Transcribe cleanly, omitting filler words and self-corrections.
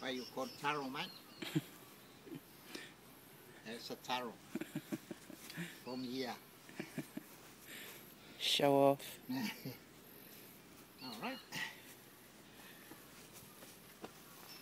Why you call Taro, mate? It's a Taro. From here. Show off. All right.